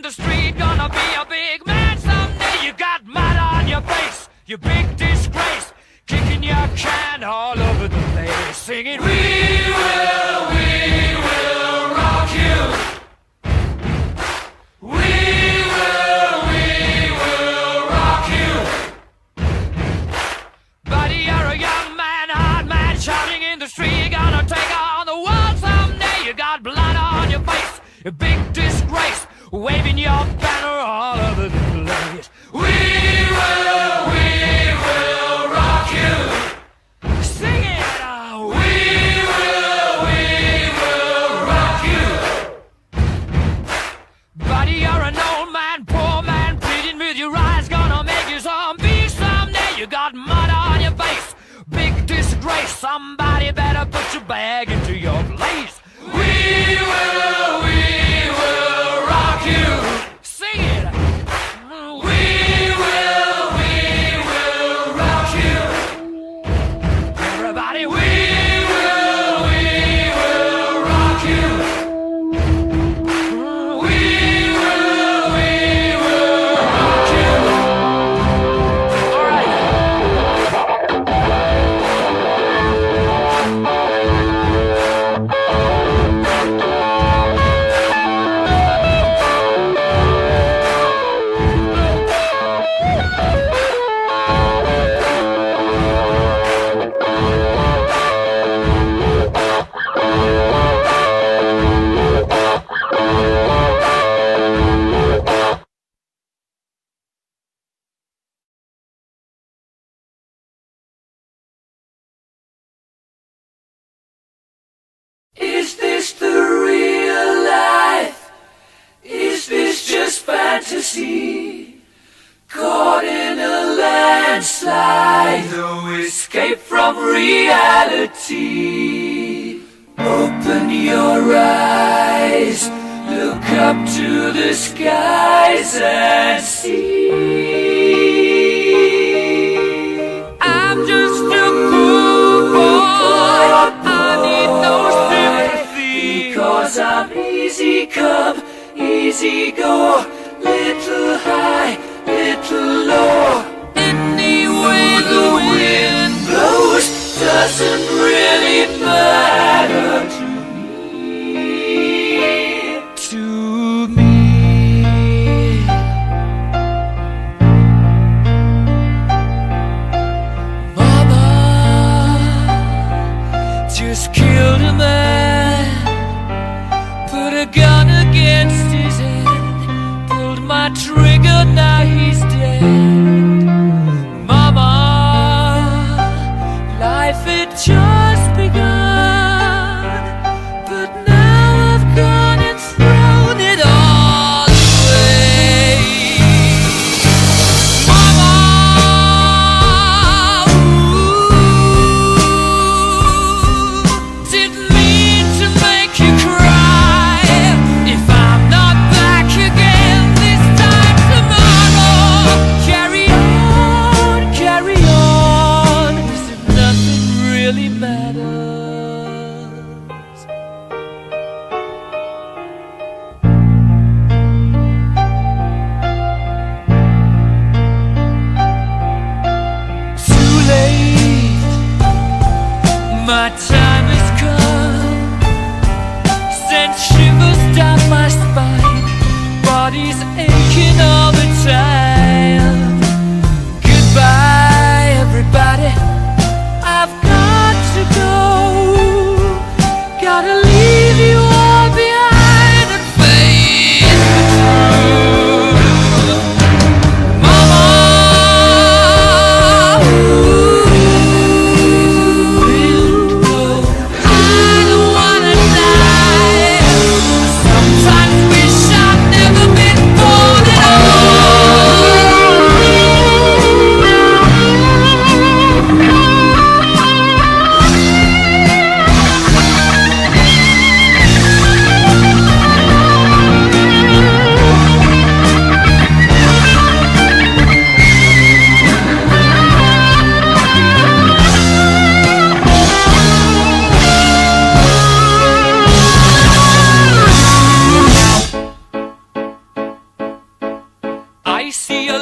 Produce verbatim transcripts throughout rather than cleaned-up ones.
the street, gonna be a big man someday. You got mud on your face, you big disgrace, kicking your can all over the place, singing, we will, we will rock you. We will, we will rock you. Buddy, you're a young man, hard man, shouting in the street, you're gonna take on the world someday. You got blood on your face, a big disgrace, waving your banner all over the place. We will, we will rock you. Sing it out. We will, we will rock you. Buddy, you're an old man, poor man, pleading with your eyes, gonna make you zombie someday. You got mud on your face, big disgrace, somebody better put your bag into your place. We will, we will rock you. Sing it. We will, we will rock you. Everybody, we will, we will rock you. We will, we will rock you. All right. Is this the real life? Is this just fantasy? Caught in a landslide, no escape from reality. Open your eyes, look up to the skies and see. I'm just a poor boy, I need no sympathy. Because I'm easy come, easy go, little high, little low. Any way the wind Blows doesn't really matter to me. to me. Mama just killed a man, put a gun against his head, pulled my trigger, now he's dead. Mama, life had just begun.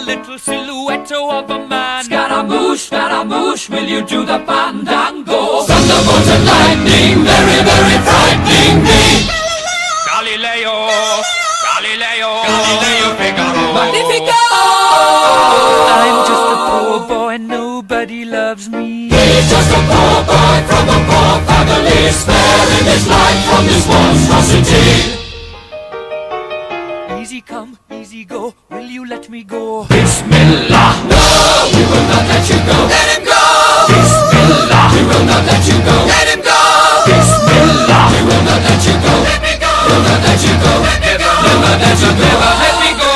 little silhouette of a man. Scaramouche, Scaramouche, will you do the fandango? Thunderbolt and lightning, very, very frightening me. Galileo, Galileo, Galileo Figaro. Magnifico! I'm just a poor boy, nobody loves me. He's just a poor boy from a poor family, sparing his life from this monstrosity. Easy come, easy go, will you let me go? Bismillah, no, we will not let you go. Let him go! Bismillah, we will not let you go. Let him go! Bismillah, we will not let you go. Let me go! We'll not let you go. Let me go! We'll not let you go. Let me go!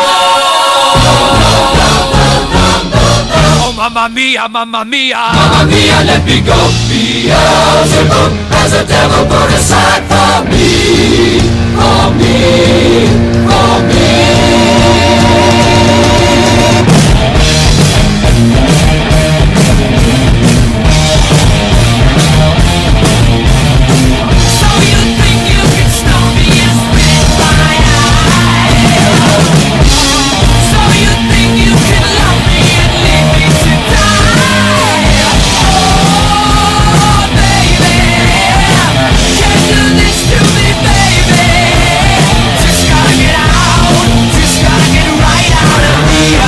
Oh, mamma mia, mamma mia, Mamma mia, let me go. Beelzebub has a devil put aside for me, for me, for me. so you think you can stop me and spit my eye? So you think you can love me and leave me to die? Oh, baby, can't do this to me, baby. Just gotta get out, just gotta get right out of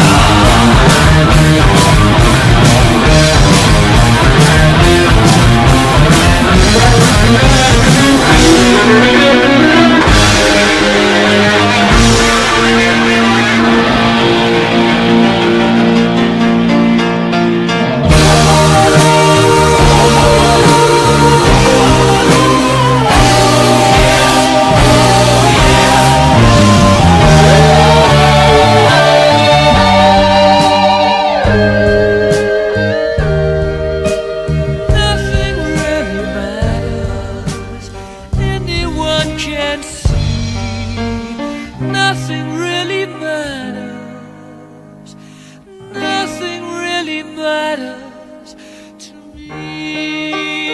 Nothing really matters, anyone can see. Nothing really matters, nothing really matters to me.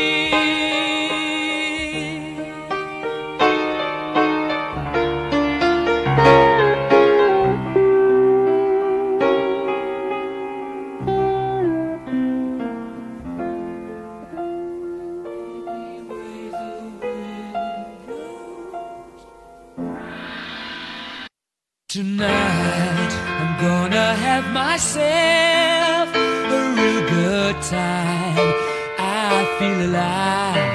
Tonight I'm gonna have myself a real good time. I feel alive,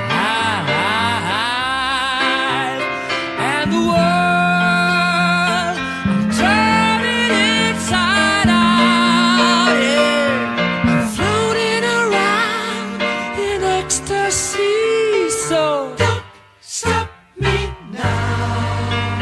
and the world I'm turning inside out. Yeah, I'm floating around in ecstasy. So don't stop me now.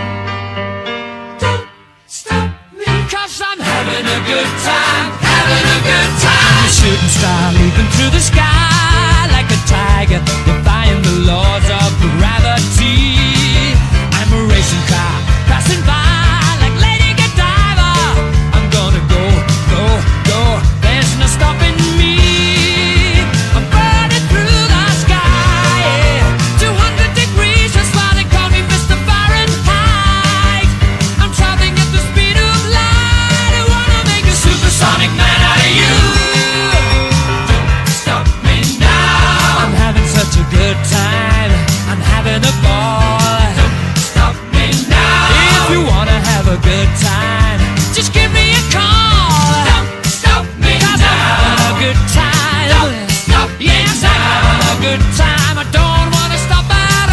Stop me, cause I'm having a good time, having a good time. Shooting star leaping through the sky like a tiger, defying the laws of gravity. I'm a racing car passing by like Lady Godiva. I'm gonna go, go, go, there's no stopping me. I'm burning through the sky, yeah. two hundred degrees, that's why they call me Mister Fahrenheit. I'm traveling at the speed of light. I wanna make a supersonic man out of you. Don't stop me now. I'm having such a good time, I'm having a ball. Don't stop me now. If you wanna have a good time, just give me a call. Don't stop me Cause I'm having a now. good time. Don't stop me Yes, I'm having a now. good time. I don't wanna stop at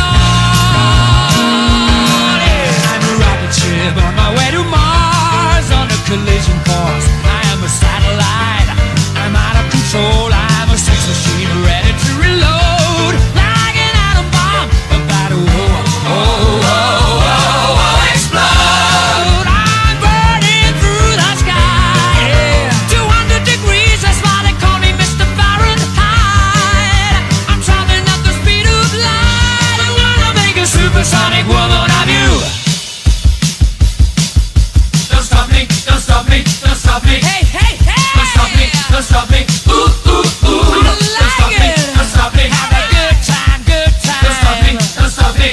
all. Yeah. I'm a rocket ship on my way to Mars on a collision course. I am a satellite. I'm out of control. I'm a sex machine ready to reload like an atom bomb about to oh, oh, oh, oh, oh, explode. I'm burning through the sky. Yeah. two hundred degrees, that's why they call me Mister Fahrenheit. I'm traveling at the speed of light. I'm gonna make a supersonic woman of you. Don't stop me, don't stop me, don't stop me. Hey, hey, hey! Don't stop me, don't stop me. Ooh, ooh, ooh. I Don't stop like me, it. don't stop me. Have a good time, good time. Don't stop me, don't stop me.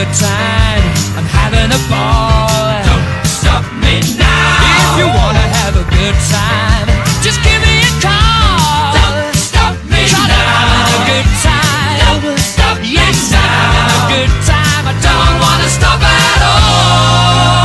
good time. I'm having a ball. Don't stop me now. If you wanna have a good time, just give me a call. Don't stop me now. I'm having a good time. Don't stop me yes, now. I'm having a good time. I don't wanna stop at all.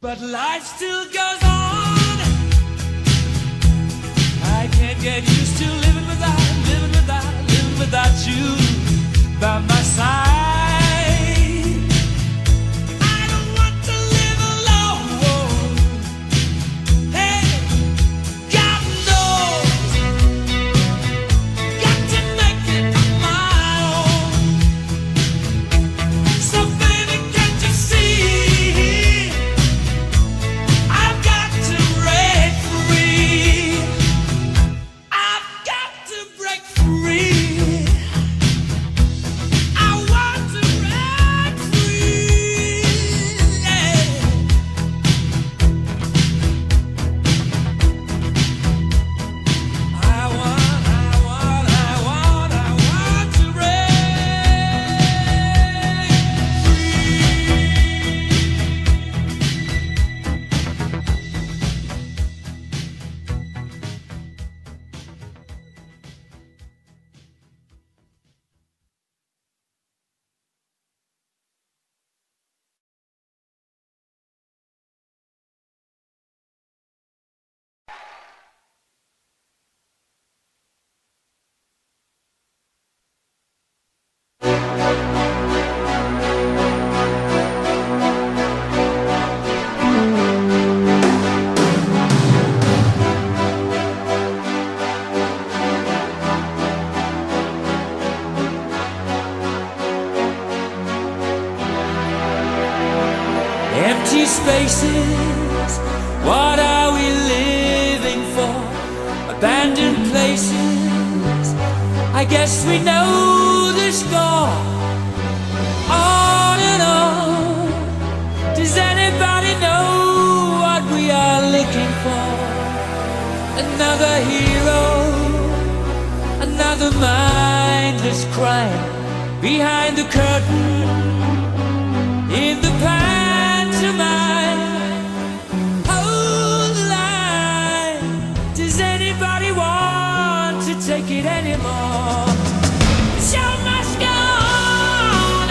but life still goes on. I can't get used to living without, living without, living without you by my side. I don't want to live alone. Hey, God knows, got to make it on my own. So baby, can't you see, I've got to break free. I've got to break free. I want to break free. Yeah. I want, I want, I want, I want to break free. Empty spaces, what are we living for? Abandoned places, I guess we know the score. On and on, does anybody know what we are looking for? Another hero, another mindless crime behind the curtain, in the pantomime. Hold the line. Does anybody want to take it anymore? The show must go on.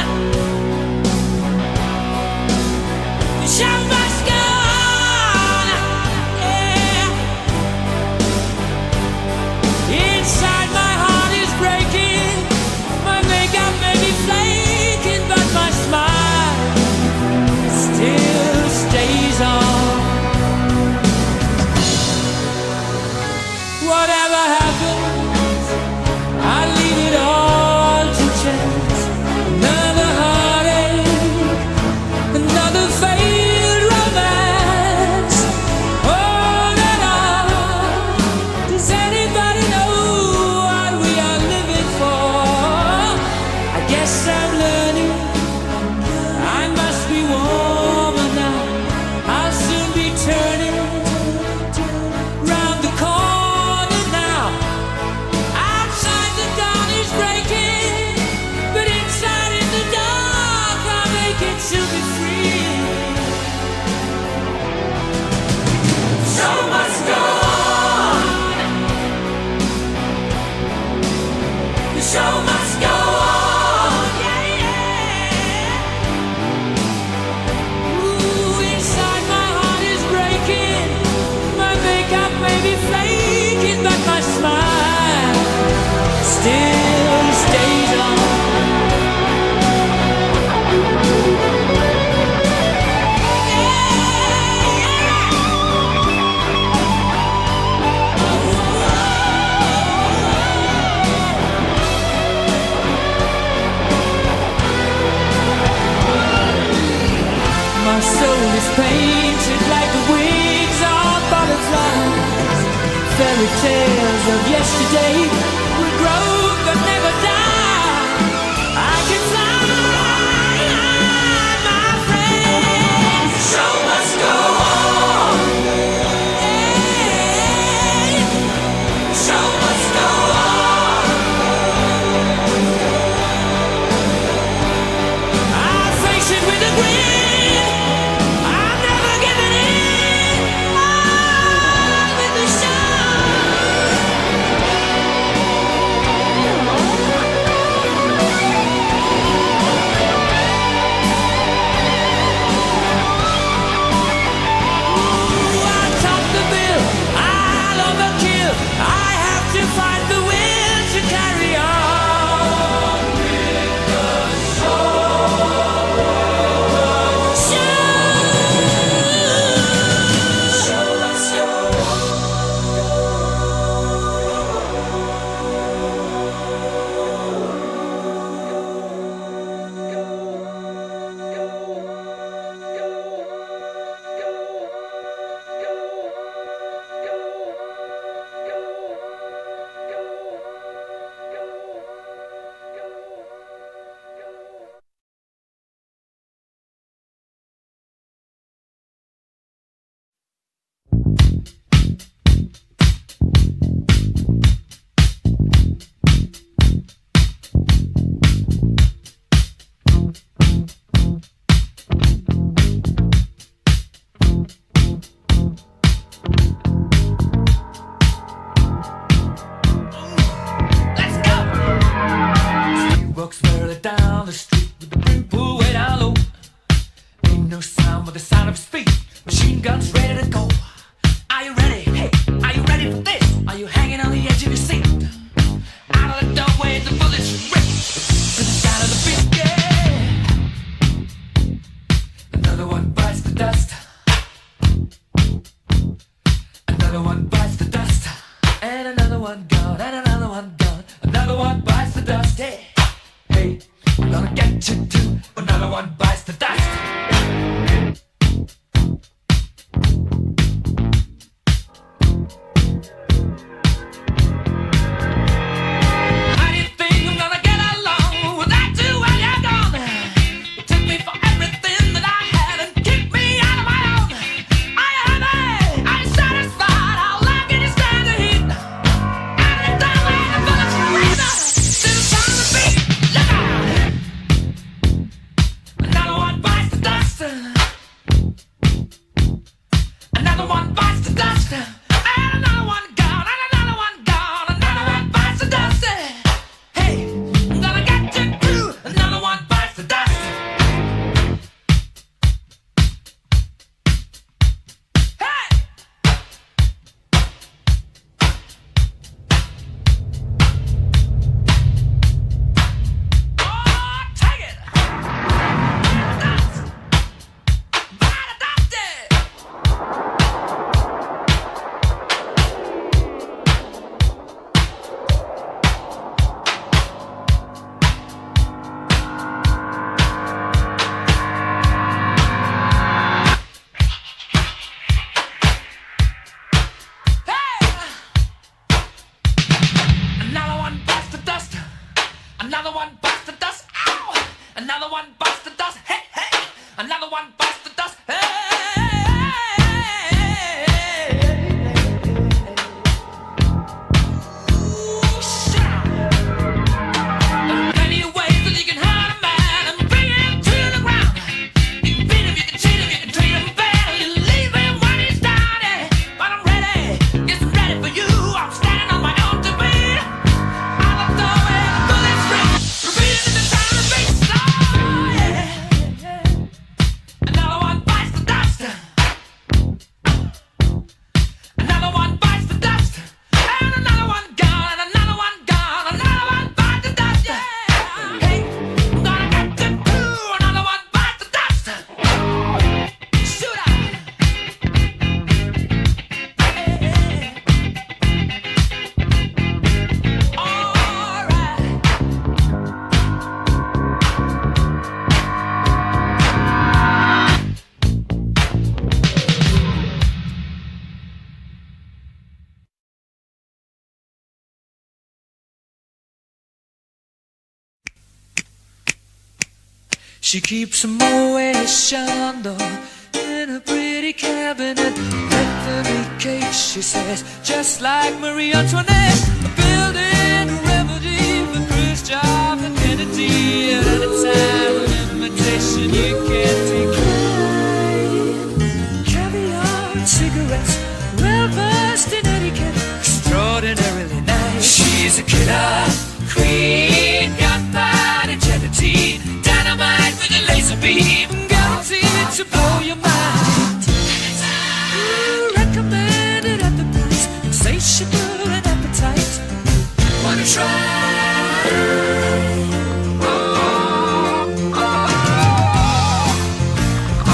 The show must go on. Yeah. Inside my heart is breaking. My makeup may be flaking, but my smile still stays on. Whatever happens, I leave it all to chance. Another heartache, another failed romance. On and on. Does anybody know what we are living for? I guess I'm learning I must be warmer now. I'll soon be turning round the corner now. Outside the dawn is breaking, but inside in the dark I'll make it to be free. The show must go on. The show must go on. Yeah, yeah. Ooh, inside my heart is breaking. My makeup may be flaking, but my smile still stays on. My soul is painted like the wings of butterflies. Fairy tales of yesterday will grow but never die. I can fly, my friend. The show must go on. Hey, the show must go on. I'll face it with a grin. I'm never giving in. On with the show. sound with the sound of his feet. Machine guns ready to go. Are you ready? Hey, are you ready for this? Are you hanging on the edge of your seat? Out of the doorway, the bullets rip to the sound of the beat. Yeah. Another one bites the dust. Another one bites the dust. And another one gone. And another one gone. Another one bites the dust. Hey, hey, I'm gonna get you too. Another one bites the dust. Another one bites the dust. Ow! Another one bites the dust. Hey, hey! Another one bites the dust. Hey! Ooh, shit. There are plenty of ways that you can hurt a man and bring him to the ground. You can beat him, you can cheat him, you can treat him bad, you leave him when he's down. Yeah. But I'm ready, yes, I'm ready for you. I'm standing on my own two feet. Out of the way, bullets ring, repeating in the sound of the beat. Oh, yeah. Another one bites the dust. Another one bites the dust. And another one gone, and another one gone. Another one bites the dust. Yeah. Hey, I'm gonna get you too. Another one bites the dust. Shoot out. All right. She keeps a Moet Chandon in a pretty cabinet. Anthony cake, she says, just like Marie Antoinette. A building a remedy for Khrushchev and Kennedy. At any time, an invitation you can't decline. Caviar and cigarettes, well versed in etiquette, extraordinarily nice. She's a killer queen, gunpowder gelatine, dynamite with a laser beam, guaranteed to blow your mind. Ooh, recommended at the price, insatiable and appetite. Wanna try? Oh, oh, oh.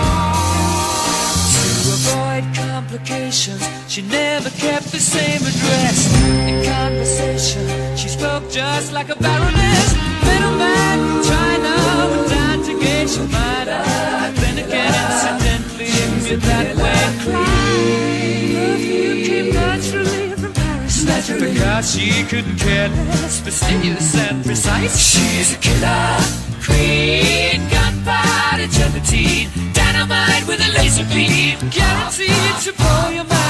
To avoid complications, she never kept the same address. In conversation, she spoke just like a baroness. Middleman from China went down to gauge your mind. And then again, incidentally, if you're that way inclined. Perfume came naturally from Paris, naturally, because she couldn't care less, fastidious and precise. She's a killer queen, gunpowder gelatine, dynamite with a laser beam, guaranteed to blow your mind.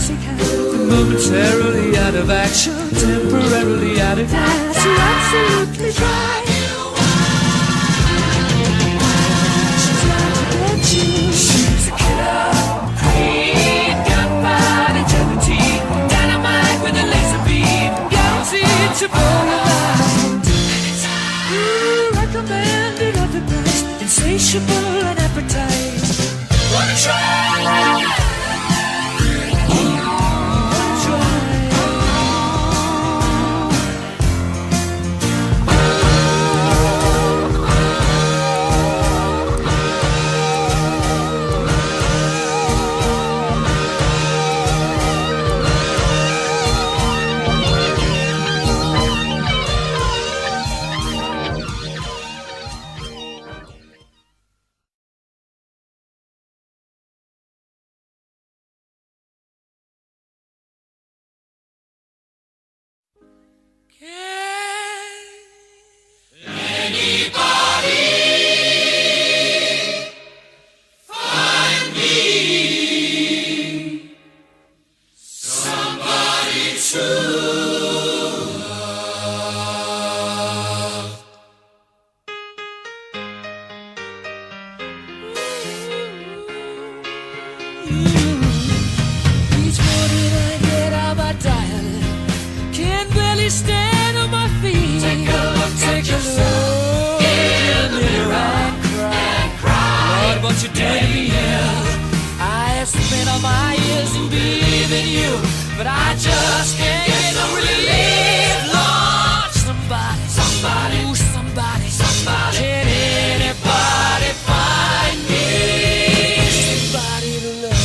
pussycat, momentarily out of action, temporarily out of gas. You're absolutely dry. She's out to get you. She's a killer. Queen, gunpowder, gelatine, dynamite with a laser beam, guaranteed to blow your mind. Ooh, recommended at the best, insatiable and appetite. Wanna try? Stand on my feet. Take a look, take a look in the mirror and cry. and cry. Lord, what you doing to me? I have spent all my years in believing you, but I just can't get no relief. Lord, somebody, somebody, ooh, somebody, somebody. Can anybody find me somebody to love?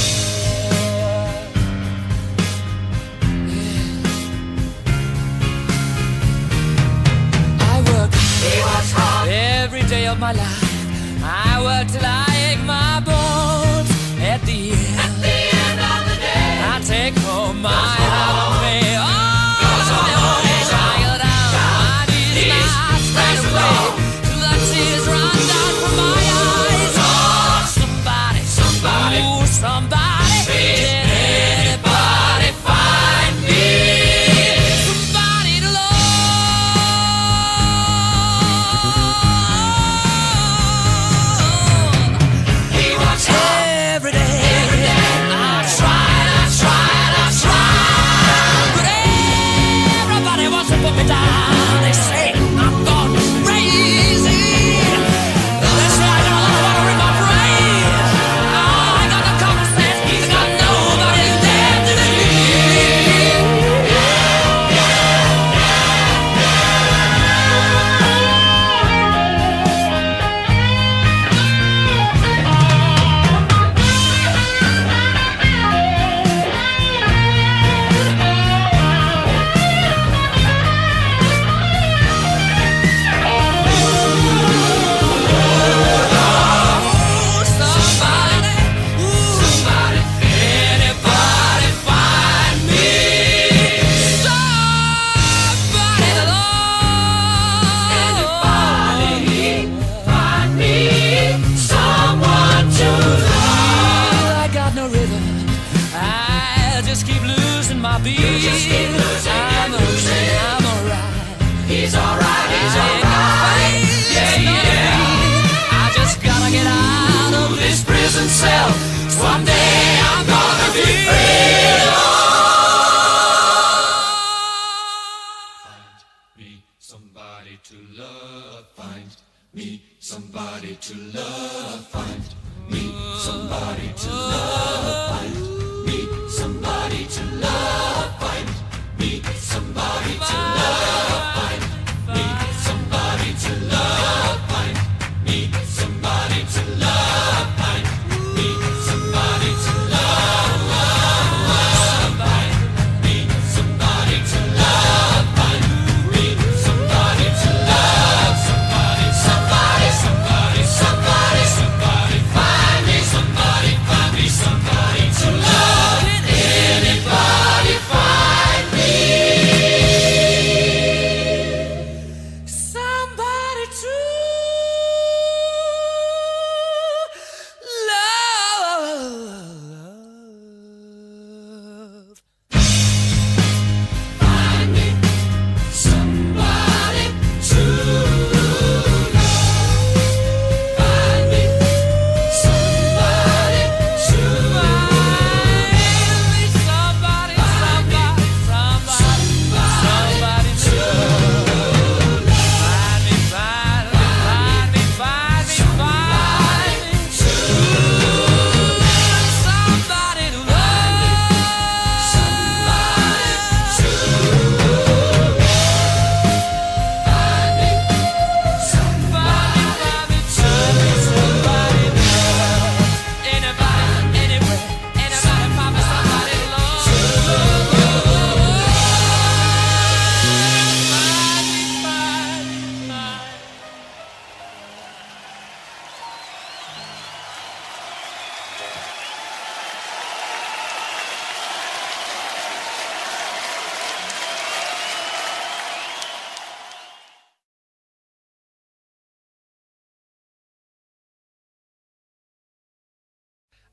Every day of my life, I work till I ache my bones. At the end, At the end of the day, I take home my half pay. Oh, tired out, my knees not straight away, till the tears run down from my eyes. Oh, somebody, somebody, ooh, somebody, can anybody find me somebody to love? Every day, every day, I tried, I tried, I tried, but everybody wants to put me down. They say I'm gone crazy. They say I got a lot of water in my brain. Oh, I got no common sense, I got nobody there to somebody,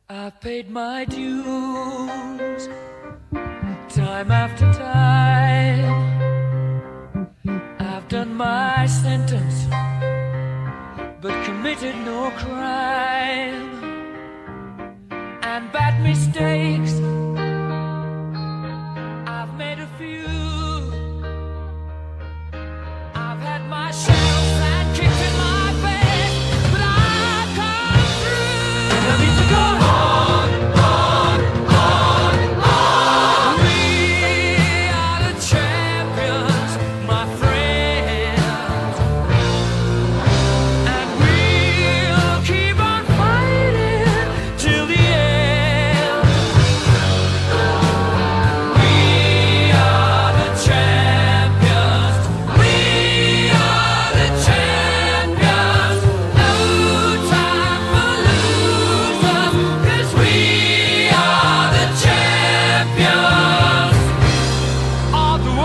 I've paid my dues, time after time. I've done my sentence, but committed no crime. And bad mistakes, I've made a few. I've had my shells and kicks in my face, but I've come through. And I need to go on, on, on, on. We are the champions, my friends, and we'll keep on fighting till the end. We are the champions. We are the champions. No time for losers, 'cause we are the champions of the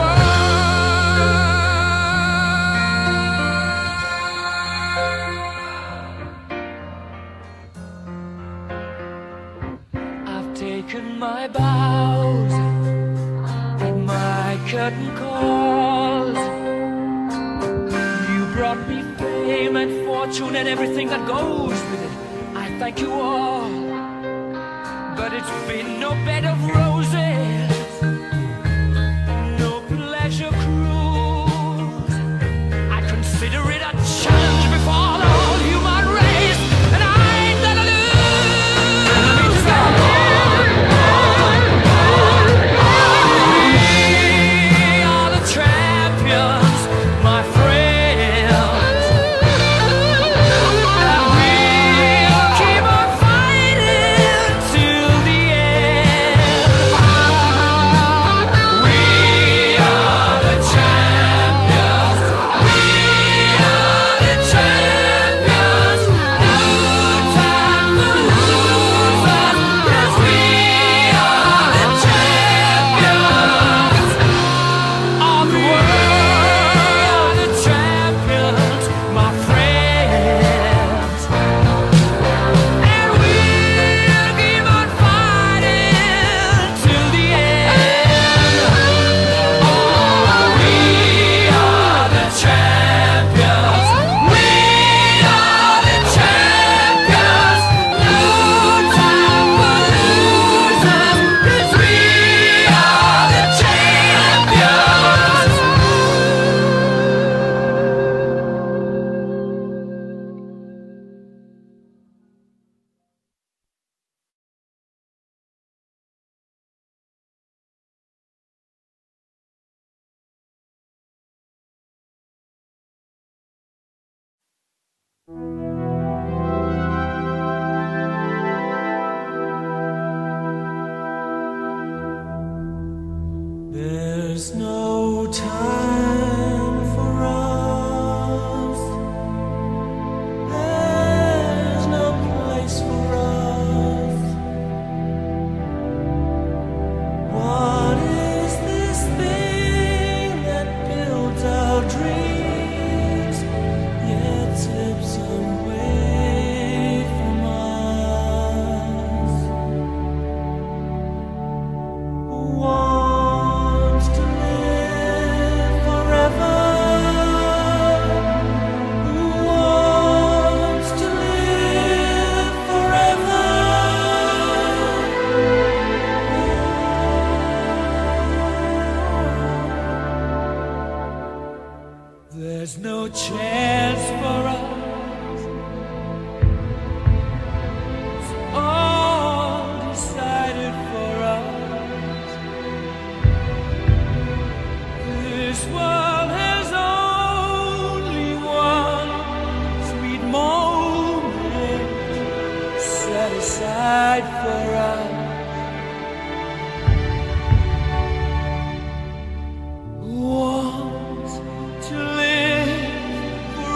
world. I've taken my bows and my curtain calls. You brought me fame and fortune and everything that goes with it. I thank you all, but it's been no bed of roses, no pleasure cruise. I consider it a challenge before the whole human race, and I ain't gonna lose. And I need to go on, on, on, on. We are the champions, my friends, and we'll keep on fighting till the end. We are the champions. We are the champions. No time for losers, 'cause we are the champions of the world. The champions, my friends, and we'll keep on fighting till the end. Oh, we are the champions. We are the champions. No time for losers, 'cause we are the champions. There's no time for us. There's no place for us. What is this thing that builds our dreams, yet slips away from us? Who wants to live forever? Who wants to live forever? There's no chance for us. It's all decided for us. This world has only one sweet moment set aside for us. Who wants to live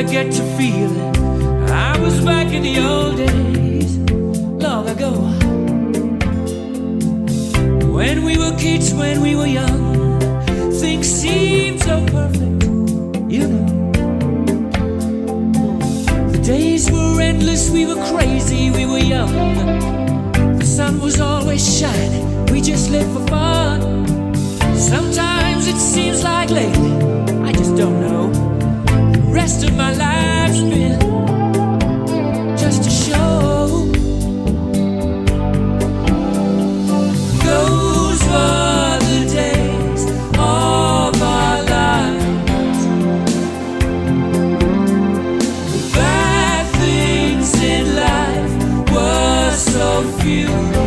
I get to feeling I was back in the old days, long ago. When we were kids, when we were young, things seemed so perfect, you know. The days were endless, we were crazy, we were young. The sun was always shining, we just lived for fun. Sometimes it seems like lately, I just don't know, the rest of my life's been just a show. Those were the days of our lives. The bad things in life were so few.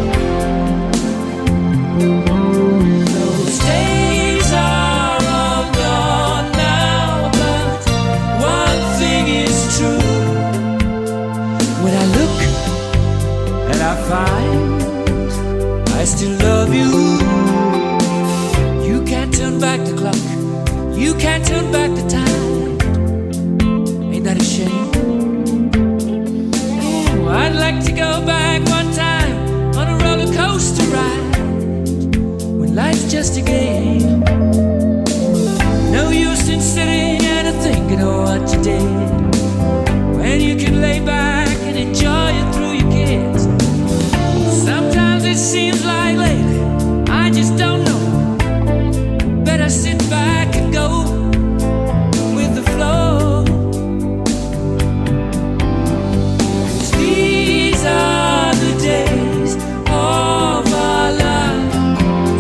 Those days are all gone now, but one thing is true. When I look and I find I still love you, you can't turn back the clock, you can't turn back the time. Ain't that a shame? Ooh, I'd like to go back one time on a roller coaster ride, when life's just a game. No use in sitting and thinking of what you did, when you can lay back and enjoy it through your kids. Sometimes it seems like lately, I just don't know, better sit back and go with the flow. 'Cause these are the days of our lives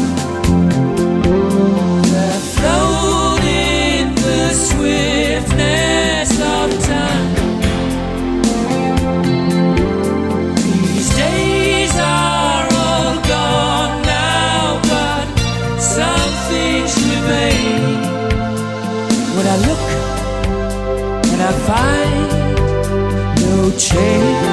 that float in the swiftness of time. These days are all gone now, but some things remain. When I look and I find no change.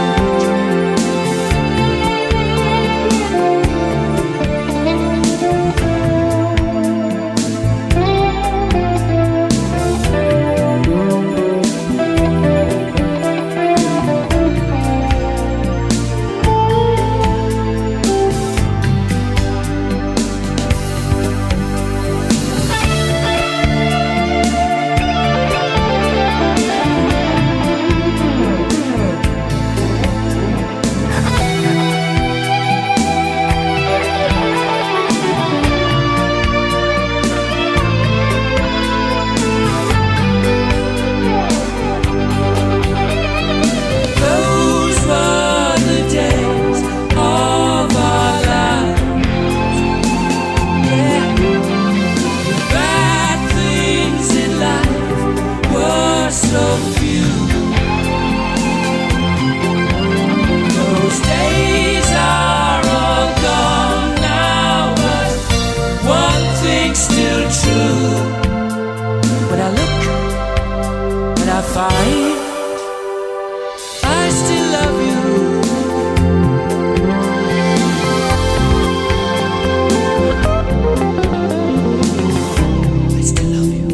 Those were the days of our lives. Yeah. The bad things in life were so few. Those days are all gone now, but one thing's still true. When I look and I find I still love you. I still love you.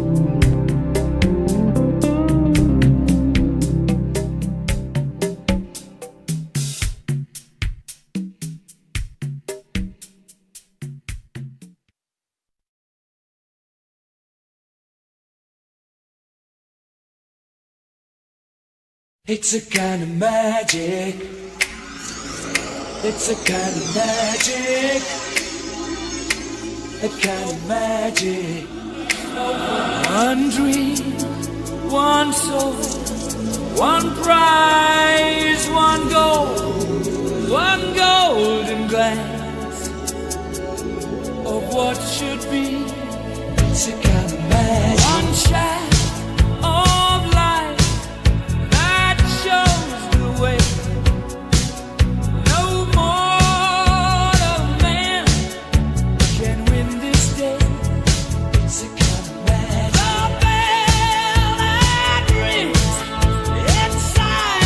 It's a kind of magic. It's a kind of magic. A kind of magic. One dream, one soul, one prize, one goal, one golden glance of what should be. It's a kind of magic. One shaft of light that shows the way. No mortal man can win this day. It's a kind of magic. The bell that rings inside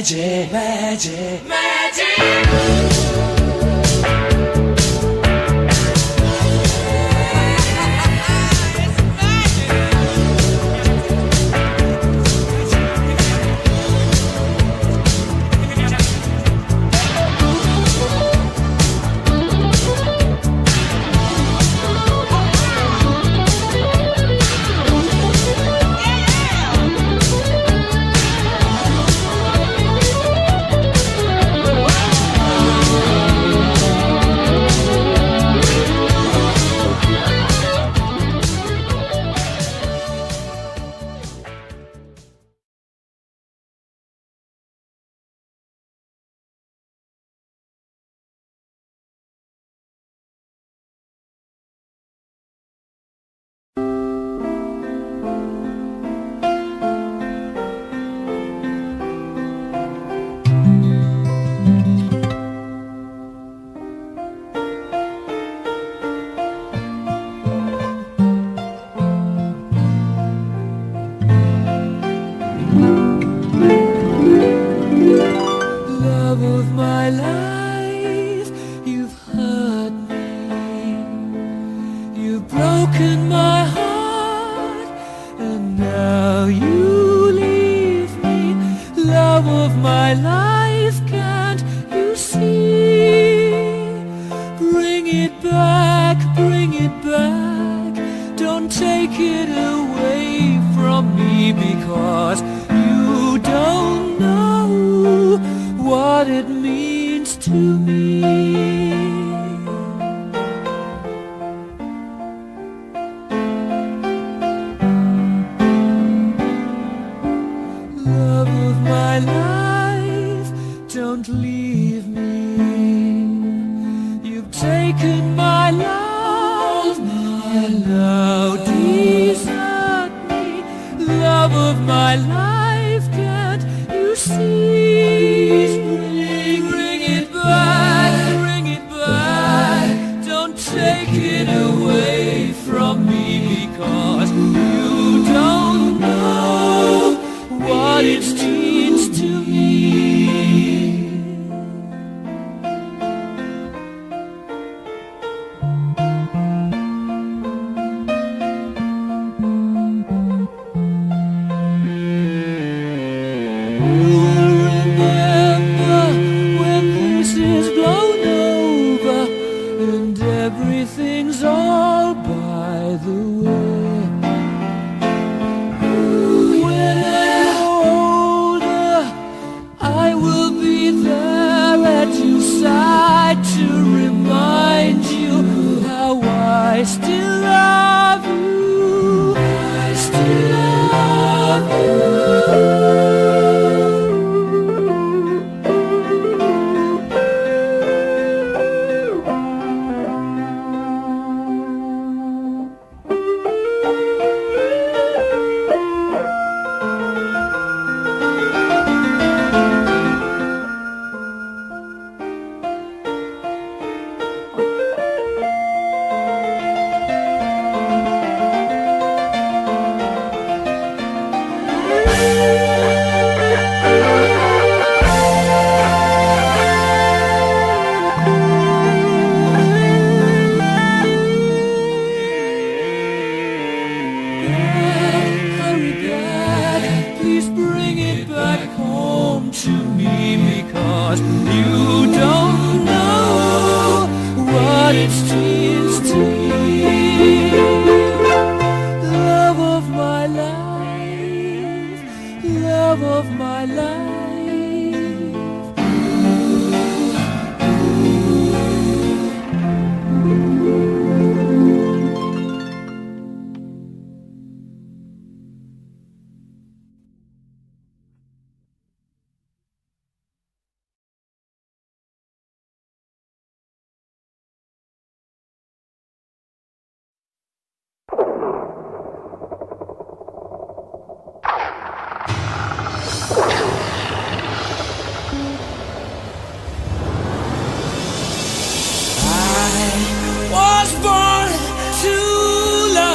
magic, magic, magic.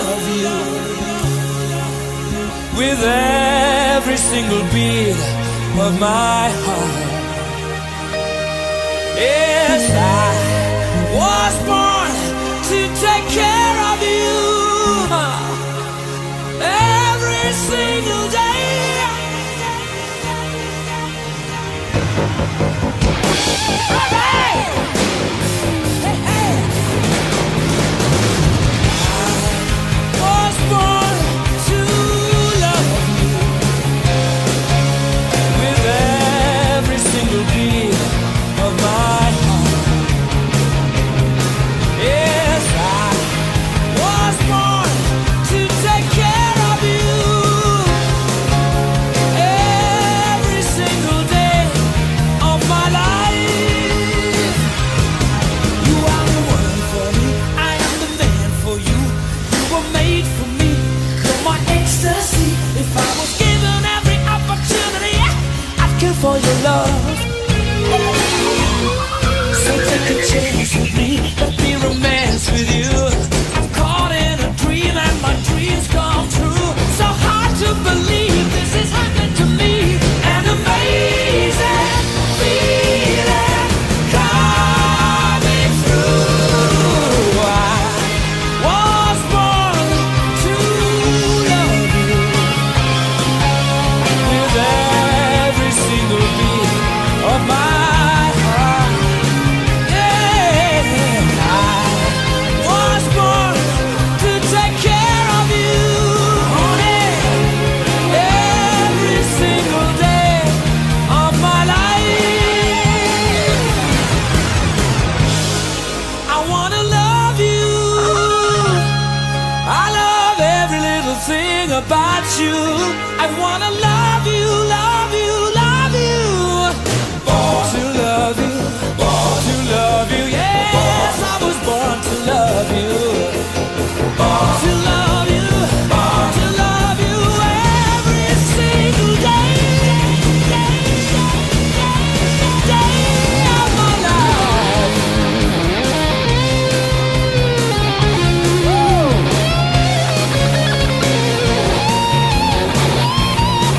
With every single beat of my heart. Yes, I was born to take care of you every single day. Hey, hey, hey. I was born to love you with every single beat of my heart. Yes, I was born to take care of you every single day of my life. You are the one for me, I am the man for you. You were made for me, you're my ecstasy. If I was given every opportunity, I'd kill for your love. So take a chance with me, let me romance with you. I'm caught in a dream and my dreams come true. So hard to believe this is happening to me. An amazing feeling coming through. I was born to love you with every single beat of my heart. Yeah, I was born to take care of you, honey, every single day of my life. I wanna love you. I love every little thing about you. I wanna love you, love you, love you. Born to love you, born to love you. Yes, I was born to love you. Born to love you, born to love you every single day, day, day, day of my life. Woo!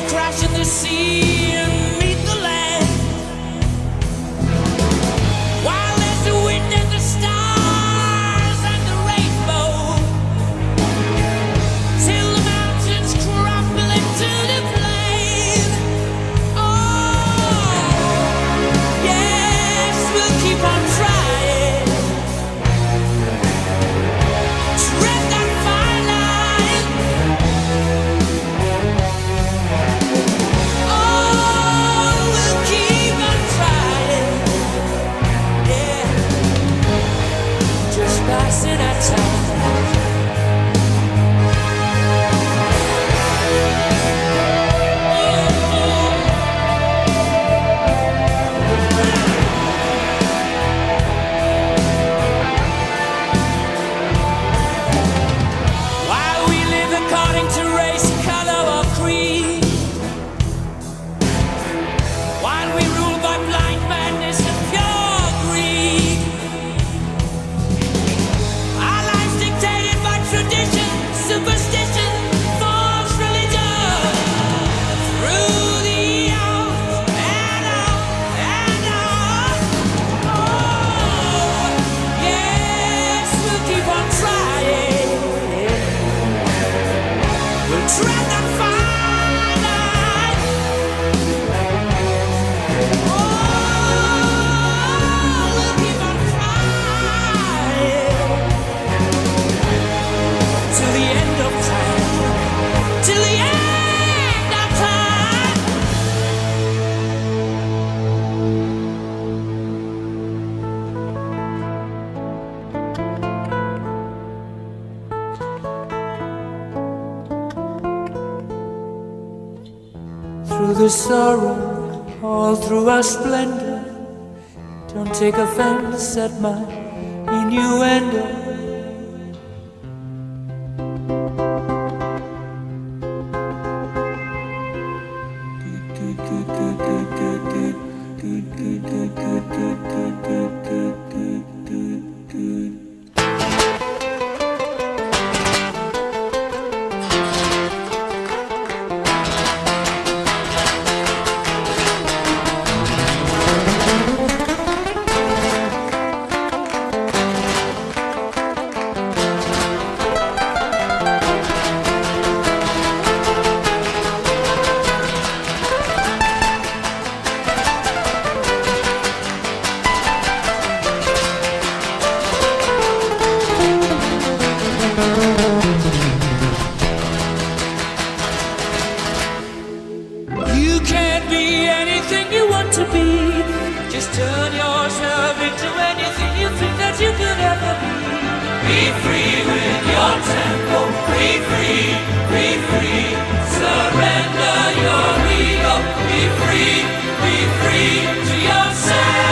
crash in the sea and meet the land. While there's the wind and the stars and the rainbow, till the mountains crumble into the plain. Oh, yes, we'll keep on trying. Tread that fine line. Oh, we'll keep on trying. Yeah, just passing our time. While we live according to race, color, or creed, while we rule by blind madness and pure greed, our lives dictated by tradition, superstition, false religion, through the hours and on and on. Oh, yes, we'll keep on trying. We'll tread that fine line. Oh, we'll keep on trying till the end of time. Till the end of time. Through the sorrow, all through our splendor, don't take offense at my innuendo. You can't be anything you want to be. Just turn yourself into anything you think that you could ever be. Be free with your tempo. Be free, be free. Surrender your ego. Be free, be free to yourself.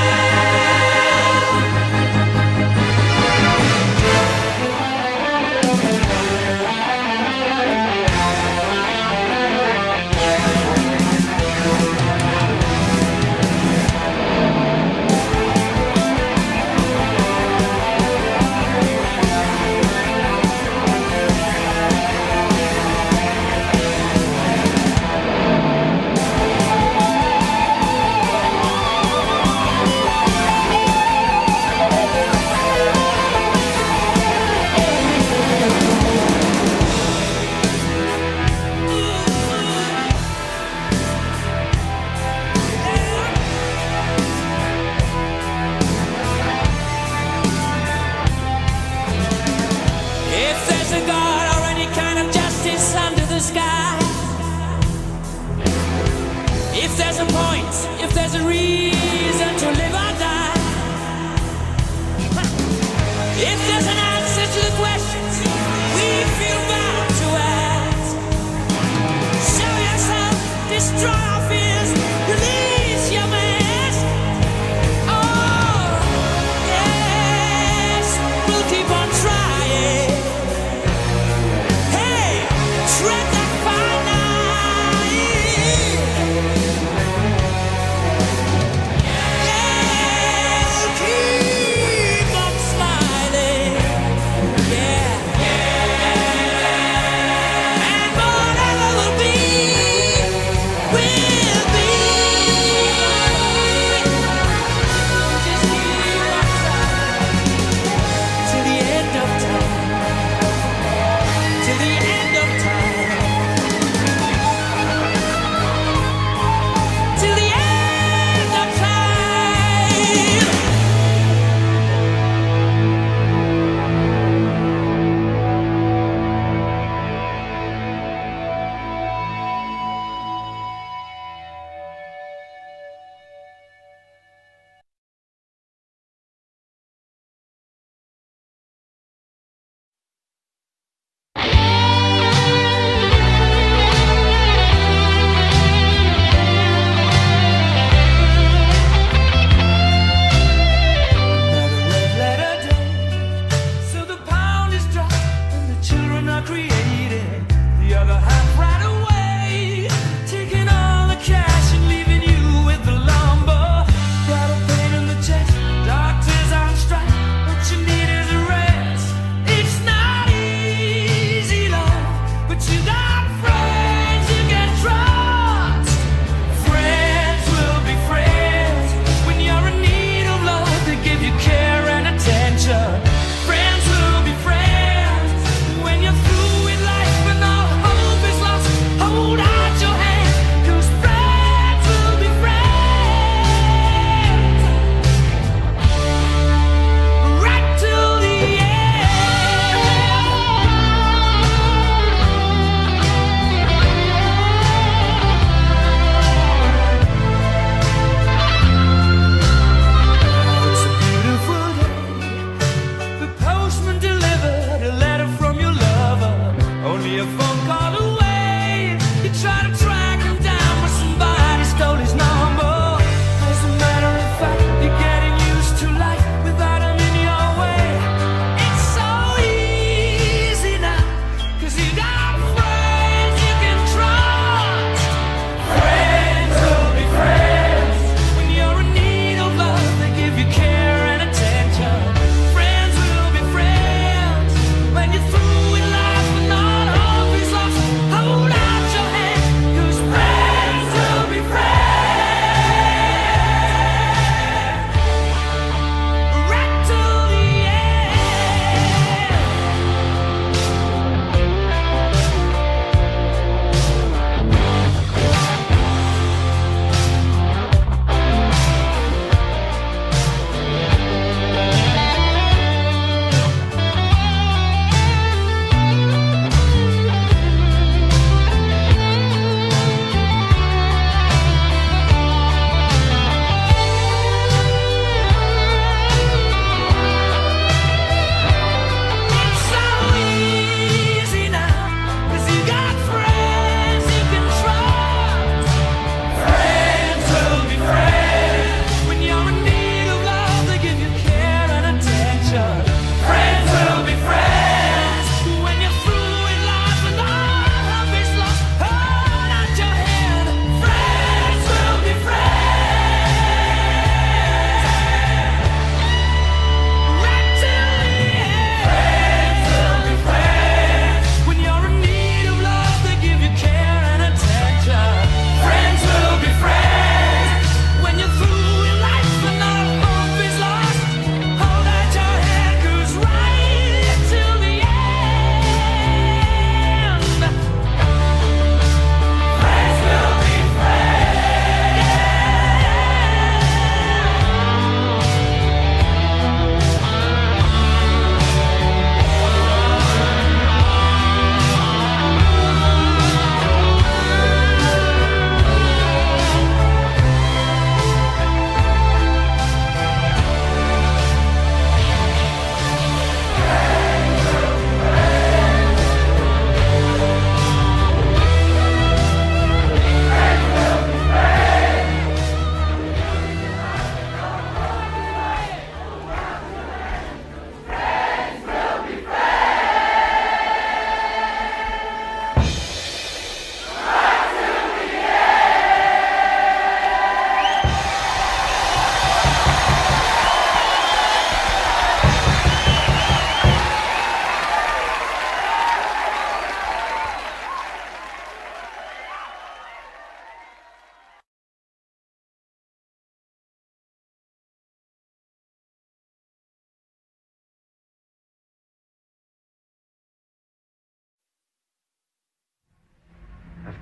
If there's a God or any kind of justice under the sky, if there's a point, if there's a reason to live or die, if there's an answer to the questions we feel bound to ask, show yourself, destroy our fears, release your mask. Oh, yes, we'll keep on trying. Hey, tread that fine line. Yeah, we'll keep on smiling. Yeah, and whatever will be.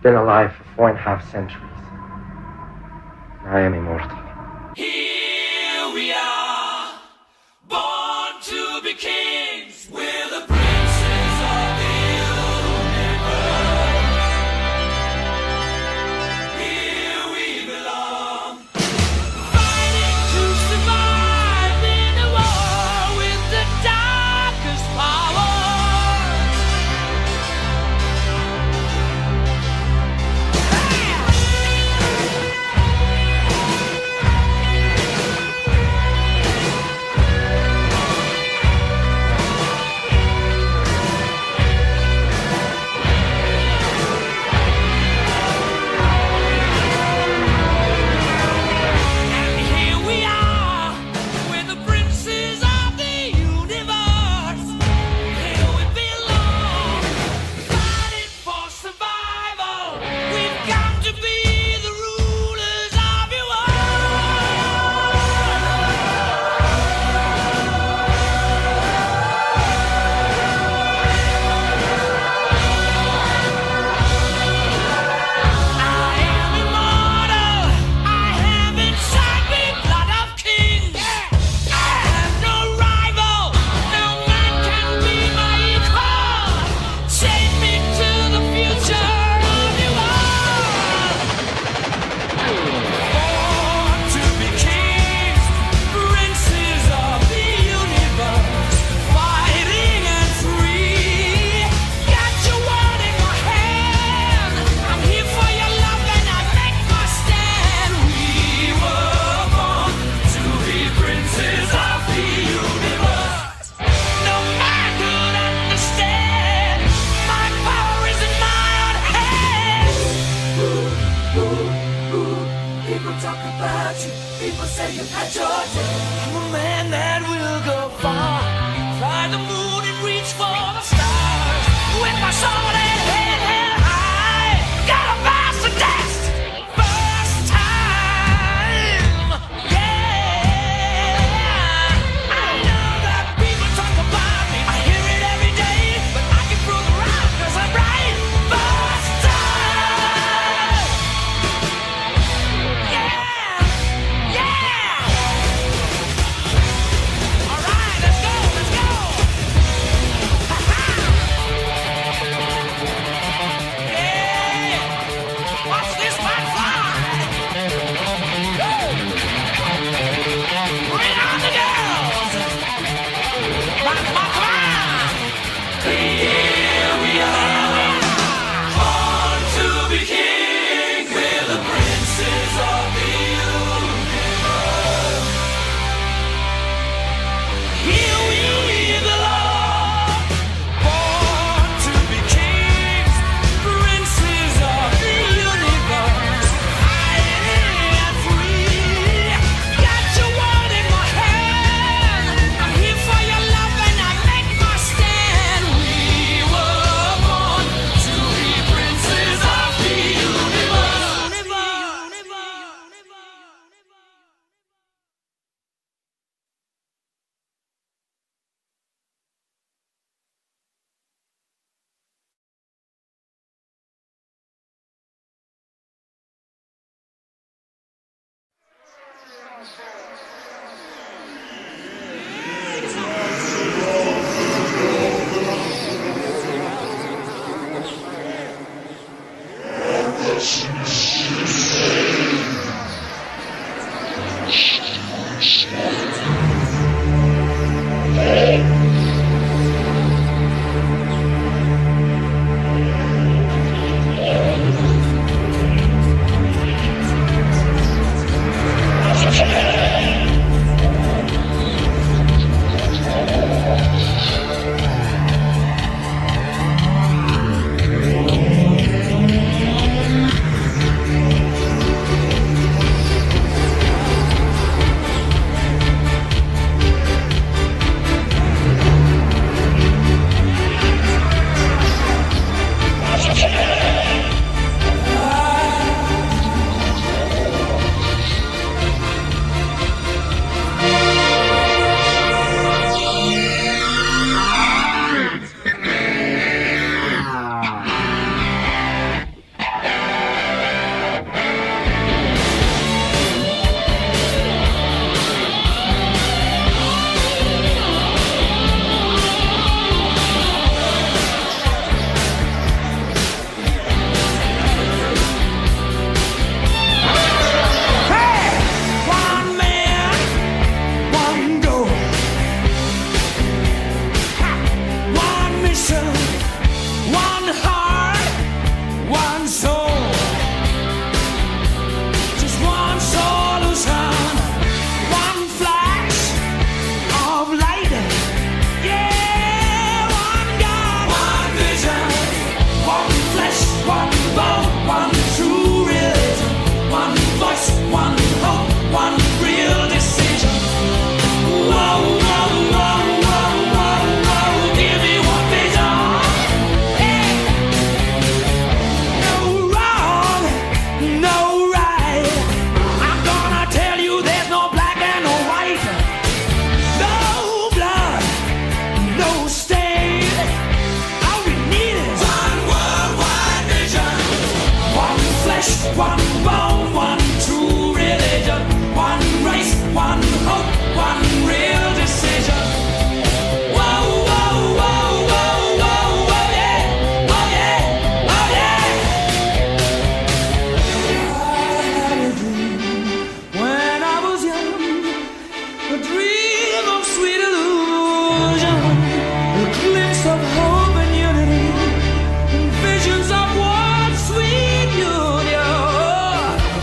been alive for four and a half centuries. I am immortal. Here we are, born to be kings. We're the princes of the universe. Here we belong, Fighting to survive in a war with the darkest power. And here we are, we're the princes of the universe. Here we belong, fighting for survival. We've got to be the rulers of your world. I am immortal. I have inside me blood of kings. I have no rival. No man can be my equal. Take me to the future of your world. Born to be kings, princes of the universe, fighting and free. Got your world in my hand. I'm here for your love and I make my stand. We were born to be princes of the universe. No man could understand. My power is in my own hands. people talk about you. People say you've had your day. I'm a man that will go far, fly the moon and reach for the stars. With my sword and head held high, got a master test. First time, yeah. I know that people talk about me. I hear it every day, but I can prove it right, 'cause I'm right. First time, yeah, yeah. All right, let's go, let's go. Ha-ha. Yeah. Watch this one fly. Woo. Bring on the girls. Come on, come on, come on. Here we are, born to be kings. We're the princes of the universe. Here we belong, born to be kings, princes of the universe, high and free. Got your world in my hand. I'm here for your love and I make my stand. We were born to be princes of the universe. one true religion, one voice, one hope, one real decision. Whoa, whoa, whoa, whoa, whoa, whoa, give me one vision. Hey. No wrong, no right. I'm gonna tell you there's no black and no white. No blood, no stain. All we need is one worldwide vision. One flesh, one bone, one true religion. One race, one hope, one real decision. Whoa, whoa, whoa, whoa, whoa, whoa, yeah. Oh, yeah, oh, yeah. I had a dream when I was young, a dream of sweet illusion, a glimpse of hope and unity, and visions of one sweet union.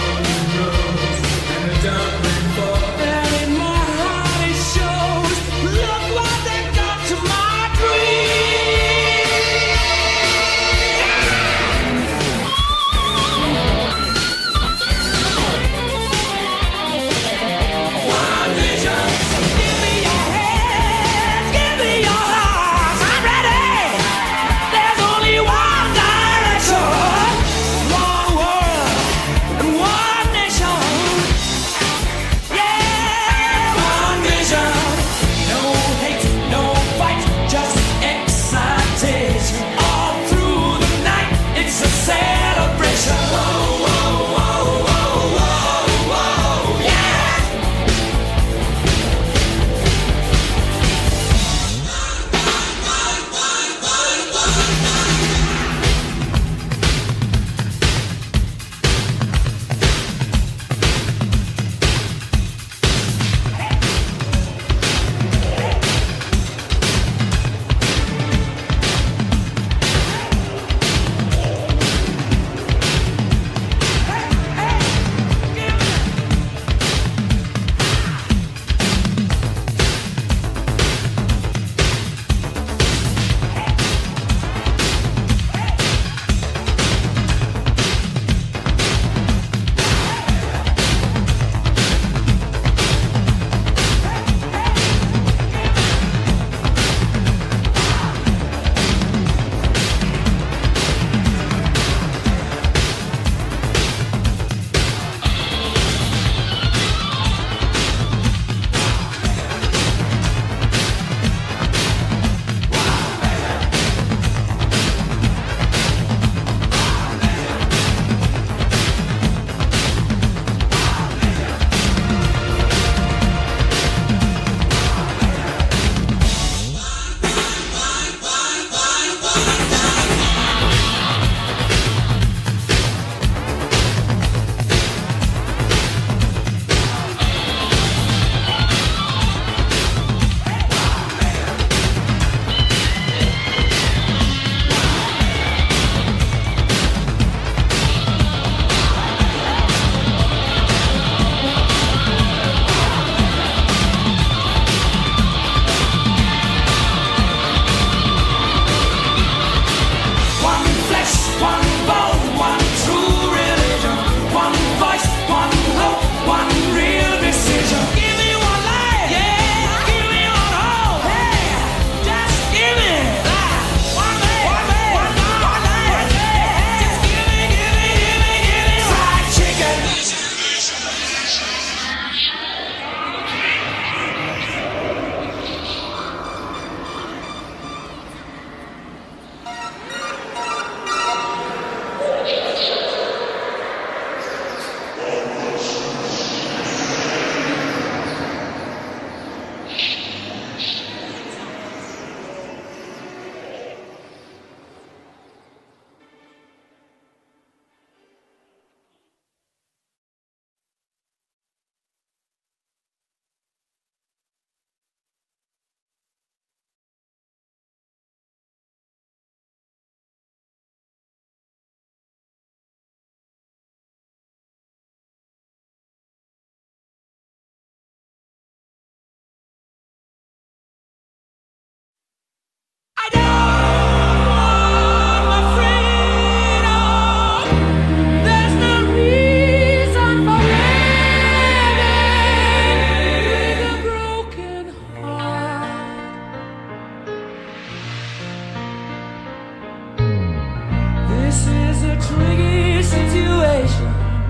is a tricky situation.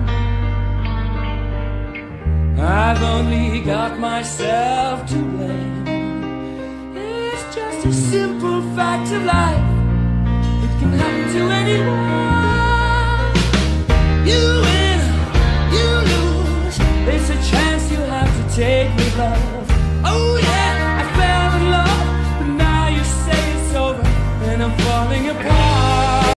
I've only got myself to blame. It's just a simple fact of life. It can happen to anyone.